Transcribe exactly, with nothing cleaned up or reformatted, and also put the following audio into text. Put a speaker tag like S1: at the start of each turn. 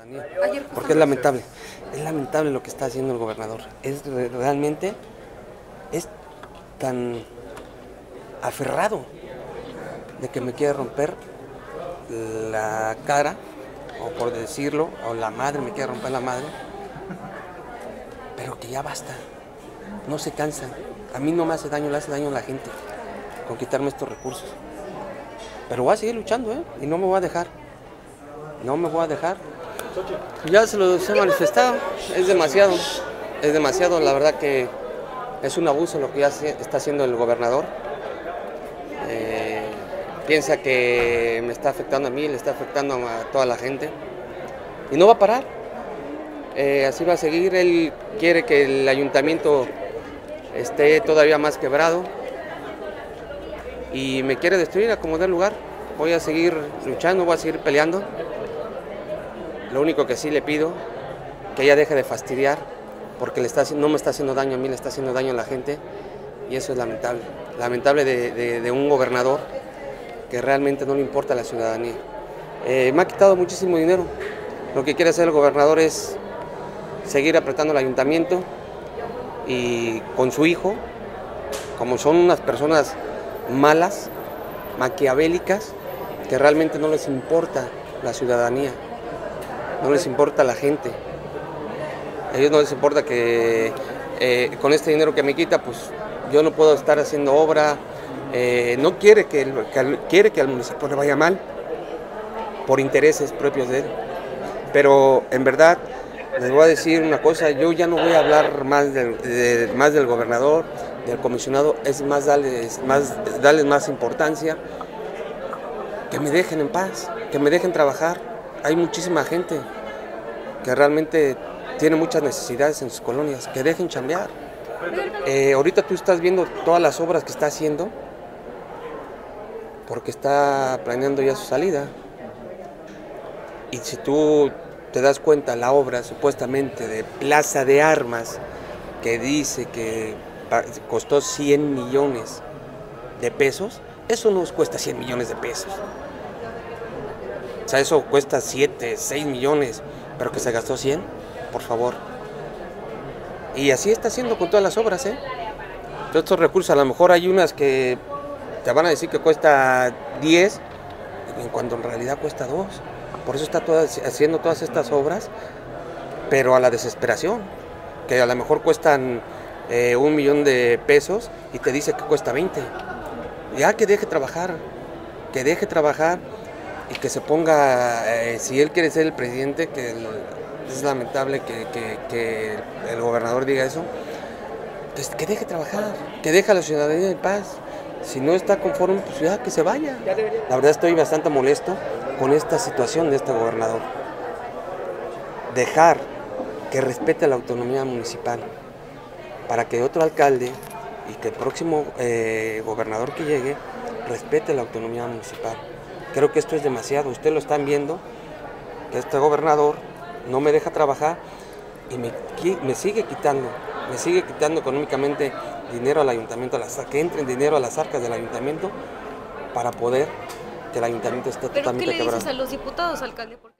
S1: Porque es lamentable, es lamentable lo que está haciendo el gobernador. Es realmente, es tan aferrado de que me quiere romper la cara, o por decirlo, o la madre, me quiere romper la madre, pero que ya basta, no se cansa. A mí no me hace daño, le hace daño a la gente con quitarme estos recursos. Pero voy a seguir luchando, ¿eh? Y no me voy a dejar, no me voy a dejar. Ya se los he manifestado, es demasiado, es demasiado, la verdad que es un abuso lo que ya está haciendo el gobernador. Eh, piensa que me está afectando a mí, le está afectando a toda la gente y no va a parar, eh, así va a seguir. Él quiere que el ayuntamiento esté todavía más quebrado y me quiere destruir a como dé lugar. Voy a seguir luchando, voy a seguir peleando. Lo único que sí le pido, que ella deje de fastidiar, porque le está, no me está haciendo daño a mí, le está haciendo daño a la gente, y eso es lamentable. Lamentable de, de, de un gobernador que realmente no le importa a la ciudadanía. Eh, me ha quitado muchísimo dinero. Lo que quiere hacer el gobernador es seguir apretando el ayuntamiento y con su hijo, como son unas personas malas, maquiavélicas, que realmente no les importa la ciudadanía. No les importa la gente. A ellos no les importa que eh, con este dinero que me quita, pues yo no puedo estar haciendo obra. Eh, no quiere que, el, que al, quiere que al municipio le vaya mal por intereses propios de él. Pero en verdad, les voy a decir una cosa, yo ya no voy a hablar más del, de, más del gobernador, del comisionado, es más darles, más darles más importancia, que me dejen en paz, que me dejen trabajar. Hay muchísima gente que realmente tiene muchas necesidades en sus colonias, que dejen chambear. Eh, ahorita tú estás viendo todas las obras que está haciendo, porque está planeando ya su salida. Y si tú te das cuenta, la obra supuestamente de Plaza de Armas, que dice que costó cien millones de pesos, eso no cuesta cien millones de pesos. O sea, eso cuesta siete, seis millones, pero que se gastó cien, por favor. Y así está haciendo con todas las obras, ¿eh? Todos estos recursos, a lo mejor hay unas que te van a decir que cuesta diez, cuando en realidad cuesta dos. Por eso está toda, haciendo todas estas obras, pero a la desesperación, que a lo mejor cuestan eh, un millón de pesos y te dice que cuesta veinte. Ya que deje trabajar, que deje trabajar. Y que se ponga, eh, si él quiere ser el presidente, que el, es lamentable que, que, que el gobernador diga eso, pues que deje trabajar, que deje a la ciudadanía en paz. Si no está conforme, pues ya que se vaya. La verdad estoy bastante molesto con esta situación de este gobernador. Dejar que respete la autonomía municipal para que otro alcalde y que el próximo eh, gobernador que llegue respete la autonomía municipal. Creo que esto es demasiado. Ustedes lo están viendo, que este gobernador no me deja trabajar y me, me sigue quitando, me sigue quitando económicamente dinero al ayuntamiento, a las, que entre dinero a las arcas del ayuntamiento para poder que el ayuntamiento esté totalmente quebrado.
S2: ¿Pero qué le dices a los diputados, alcalde?